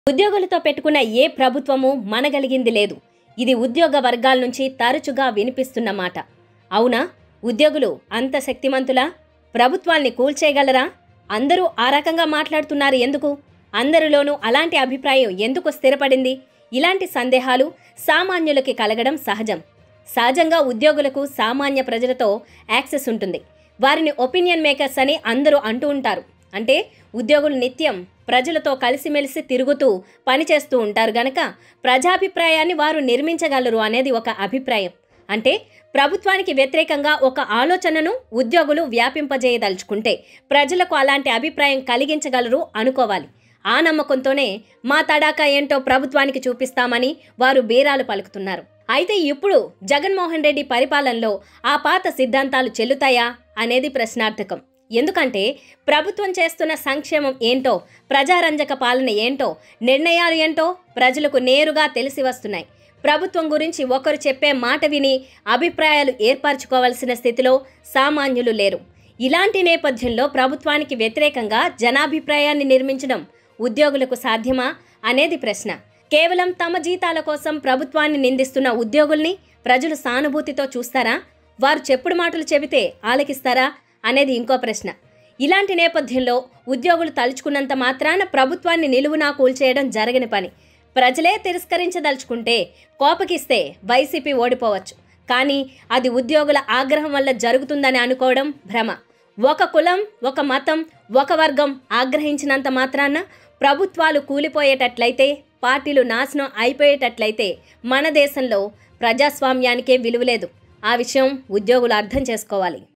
ఉద్యోగులతో పెట్టుకున్న ఏ ప్రభుత్వము మనగలిగింది లేదు. ఇది ఉద్యోగ వర్గాల నుంచి తరచుగా వినిపిస్తున్న మాట. అవునా? ఉద్యోగులు అంత శక్తిమంతులా? ప్రభుత్వాల్ని కూల్చేయగలరా? అందరూ ఆ రకంగా మాట్లాడుతున్నారు ఎందుకు? అందరిలోనూ అలాంటి అభిప్రాయం ఎందుకు స్థిరపడింది? ఇలాంటి సందేహాలు సామాన్యులకి కలగడం సహజం. సహజంగా ఉద్యోగులకు సామాన్య ప్రజలతో యాక్సెస్ ఉంటుంది. వారిని ఒపీనియన్ మేకర్స్ అని అందరూ అంటూ ఉంటారు. అంటే ఉద్యోగులు నిత్యం ప్రజలతో కలిసిమెలిసి తిరుగుతూ పనిచేస్తూ ఉంటారు గనక ప్రజాభిప్రాయాన్ని వారు నిర్మించగలరు అనేది ఒక అభిప్రాయం. అంటే ప్రభుత్వానికి వ్యతిరేకంగా ఒక ఆలోచనను ఉద్యోగులు వ్యాపింపజేయదలుచుకుంటే ప్రజలకు అలాంటి అభిప్రాయం కలిగించగలరు అనుకోవాలి. ఆ నమ్మకంతోనే మా తడాకా ఏంటో ప్రభుత్వానికి చూపిస్తామని వారు బేరాలు పలుకుతున్నారు. అయితే ఇప్పుడు జగన్మోహన్ రెడ్డి పరిపాలనలో ఆ పాత సిద్ధాంతాలు చెల్లుతాయా అనేది ప్రశ్నార్థకం. ఎందుకంటే ప్రభుత్వం చేస్తున్న సంక్షేమం ఏంటో, ప్రజారంజక పాలన ఏంటో, నిర్ణయాలు ఏంటో ప్రజలకు నేరుగా తెలిసి వస్తున్నాయి. ప్రభుత్వం గురించి ఒకరు చెప్పే మాట విని అభిప్రాయాలు ఏర్పరచుకోవాల్సిన స్థితిలో సామాన్యులు లేరు. ఇలాంటి నేపథ్యంలో ప్రభుత్వానికి వ్యతిరేకంగా జనాభిప్రాయాన్ని నిర్మించడం ఉద్యోగులకు సాధ్యమా అనేది ప్రశ్న. కేవలం తమ జీతాల కోసం ప్రభుత్వాన్ని నిందిస్తున్న ఉద్యోగుల్ని ప్రజలు సానుభూతితో చూస్తారా? వారు చెప్పుడు మాటలు చెబితే ఆలకిస్తారా అనేది ఇంకో ప్రశ్న. ఇలాంటి నేపథ్యంలో ఉద్యోగులు తలుచుకున్నంత మాత్రాన ప్రభుత్వాన్ని నిలువునా కూల్చేయడం జరగని పని. ప్రజలే తిరస్కరించదలుచుకుంటే కోపకిస్తే వైసీపీ ఓడిపోవచ్చు. కానీ అది ఉద్యోగుల ఆగ్రహం వల్ల జరుగుతుందని అనుకోవడం భ్రమ. ఒక కులం, ఒక మతం, ఒక వర్గం ఆగ్రహించినంత మాత్రాన ప్రభుత్వాలు కూలిపోయేటట్లయితే, పార్టీలు నాశనం అయిపోయేటట్లయితే మన దేశంలో ప్రజాస్వామ్యానికే విలువ లేదు. ఆ విషయం ఉద్యోగులు అర్థం చేసుకోవాలి.